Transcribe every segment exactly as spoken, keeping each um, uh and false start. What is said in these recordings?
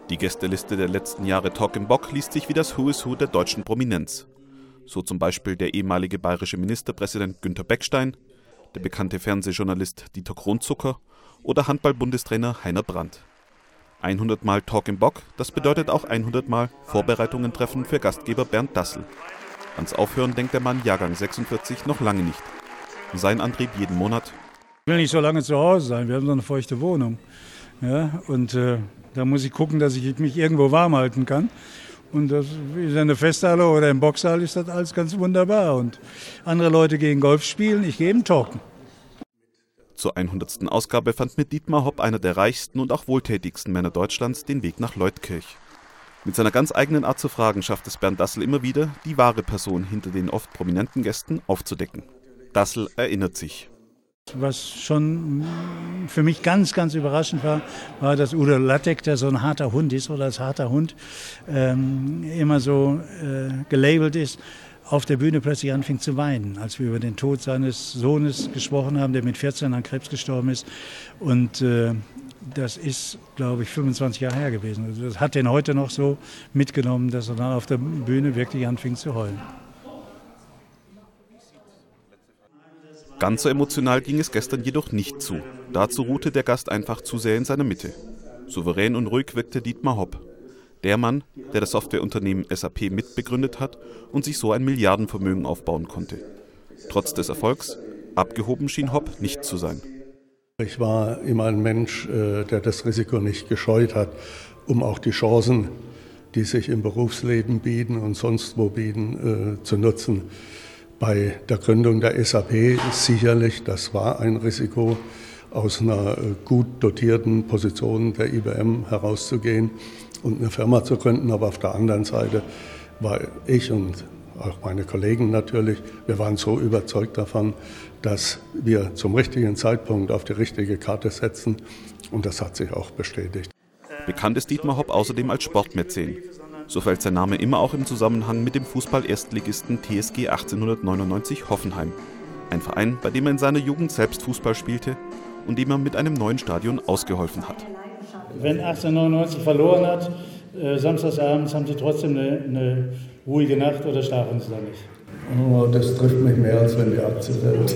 Die Gästeliste der letzten Jahre Talk im Bock liest sich wie das Who is Who der deutschen Prominenz. So zum Beispiel der ehemalige bayerische Ministerpräsident Günther Beckstein, der bekannte Fernsehjournalist Dieter Kronzucker oder Handball-Bundestrainer Heiner Brandt. hundert Mal Talk im Bock, das bedeutet auch hundert Mal Vorbereitungen treffen für Gastgeber Bernd Dassel. Ans Aufhören denkt der Mann Jahrgang sechsundvierzig noch lange nicht. Sein Antrieb jeden Monat: Ich will nicht so lange zu Hause sein, wir haben so eine feuchte Wohnung. Ja, und äh, da muss ich gucken, dass ich mich irgendwo warm halten kann. Und das ist in der Festhalle oder im Boxsaal ist das alles ganz wunderbar. Und andere Leute gehen Golf spielen, ich gehe eben talken. Zur hundertsten Ausgabe fand mit Dietmar Hopp, einer der reichsten und auch wohltätigsten Männer Deutschlands, den Weg nach Leutkirch. Mit seiner ganz eigenen Art zu fragen schafft es Bernd Dassel immer wieder, die wahre Person hinter den oft prominenten Gästen aufzudecken. Dassel erinnert sich. Was schon für mich ganz, ganz überraschend war, war, dass Udo Lattek, der so ein harter Hund ist oder als harter Hund ähm, immer so äh, gelabelt ist, auf der Bühne plötzlich anfing zu weinen, als wir über den Tod seines Sohnes gesprochen haben, der mit vierzehn an Krebs gestorben ist. Und äh, das ist, glaube ich, fünfundzwanzig Jahre her gewesen. Also das hat ihn heute noch so mitgenommen, dass er dann auf der Bühne wirklich anfing zu heulen. Ganz so emotional ging es gestern jedoch nicht zu. Dazu ruhte der Gast einfach zu sehr in seiner Mitte. Souverän und ruhig wirkte Dietmar Hopp. Der Mann, der das Softwareunternehmen S A P mitbegründet hat und sich so ein Milliardenvermögen aufbauen konnte. Trotz des Erfolgs, abgehoben schien Hopp nicht zu sein. Ich war immer ein Mensch, der das Risiko nicht gescheut hat, um auch die Chancen, die sich im Berufsleben bieten und sonst wo bieten, zu nutzen. Bei der Gründung der S A P sicherlich, das war ein Risiko, aus einer gut dotierten Position der I B M herauszugehen und eine Firma zu gründen. Aber auf der anderen Seite war ich und auch meine Kollegen natürlich, wir waren so überzeugt davon, dass wir zum richtigen Zeitpunkt auf die richtige Karte setzen. Und das hat sich auch bestätigt. Bekannt ist Dietmar Hopp außerdem als Sportmäzen. So fällt sein Name immer auch im Zusammenhang mit dem Fußball-Erstligisten T S G achtzehnhundertneunundneunzig Hoffenheim. Ein Verein, bei dem er in seiner Jugend selbst Fußball spielte und dem er mit einem neuen Stadion ausgeholfen hat. Wenn achtzehnhundertneunundneunzig verloren hat, äh, samstagsabends, haben Sie trotzdem eine, eine ruhige Nacht oder schlafen Sie da nicht? Oh, das trifft mich mehr, als wenn die Aktie fällt.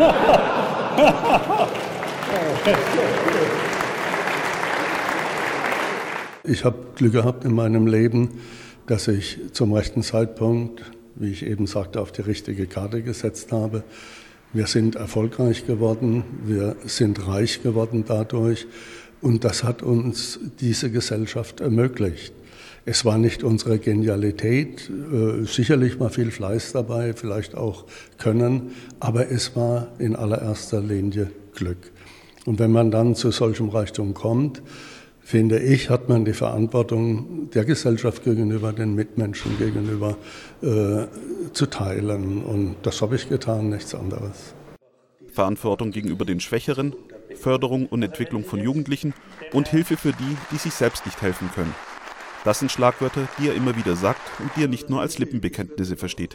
Ich habe Glück gehabt in meinem Leben, dass ich zum rechten Zeitpunkt, wie ich eben sagte, auf die richtige Karte gesetzt habe. Wir sind erfolgreich geworden, wir sind reich geworden dadurch und das hat uns diese Gesellschaft ermöglicht. Es war nicht unsere Genialität, äh, sicherlich war viel Fleiß dabei, vielleicht auch Können, aber es war in allererster Linie Glück. Und wenn man dann zu solchem Reichtum kommt, finde ich, hat man die Verantwortung der Gesellschaft gegenüber, den Mitmenschen gegenüber äh, zu teilen. Und das habe ich getan, nichts anderes. Verantwortung gegenüber den Schwächeren, Förderung und Entwicklung von Jugendlichen und Hilfe für die, die sich selbst nicht helfen können. Das sind Schlagwörter, die er immer wieder sagt und die er nicht nur als Lippenbekenntnisse versteht.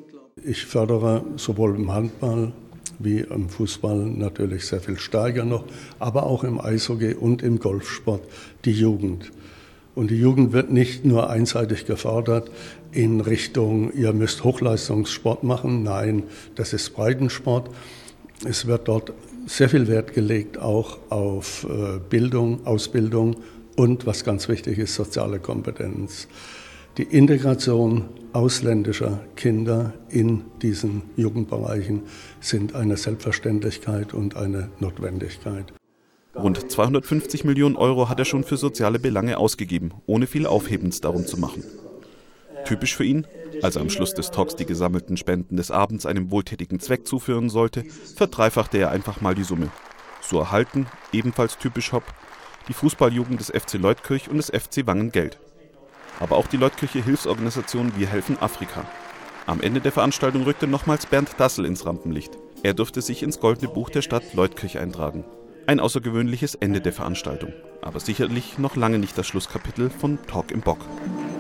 Ich fördere sowohl im Handball wie im Fußball natürlich sehr viel stärker noch, aber auch im Eishockey und im Golfsport die Jugend. Und die Jugend wird nicht nur einseitig gefördert in Richtung, ihr müsst Hochleistungssport machen. Nein, das ist Breitensport. Es wird dort sehr viel Wert gelegt, auch auf Bildung, Ausbildung und, was ganz wichtig ist, soziale Kompetenz. Die Integration ausländischer Kinder in diesen Jugendbereichen sind eine Selbstverständlichkeit und eine Notwendigkeit. Rund zweihundertfünfzig Millionen Euro hat er schon für soziale Belange ausgegeben, ohne viel Aufhebens darum zu machen. Typisch für ihn, als er am Schluss des Talks die gesammelten Spenden des Abends einem wohltätigen Zweck zuführen sollte, verdreifachte er einfach mal die Summe. So erhalten, ebenfalls typisch Hopp, die Fußballjugend des F C Leutkirch und des F C Wangen Geld. Aber auch die Leutkircher Hilfsorganisation Wir helfen Afrika. Am Ende der Veranstaltung rückte nochmals Bernd Dassel ins Rampenlicht. Er durfte sich ins Goldene Buch der Stadt Leutkirch eintragen. Ein außergewöhnliches Ende der Veranstaltung, aber sicherlich noch lange nicht das Schlusskapitel von Talk im Bock.